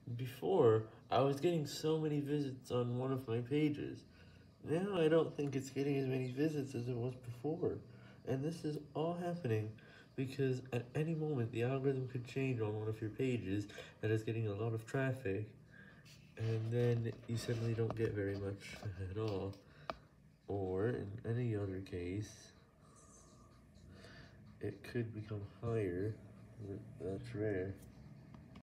Before, I was getting so many visits on one of my pages. Now I don't think it's getting as many visits as it was before. And this is all happening because at any moment the algorithm could change on one of your pages that is getting a lot of traffic, and then you suddenly don't get very much at all. Or in any other case, it could become higher. That's rare.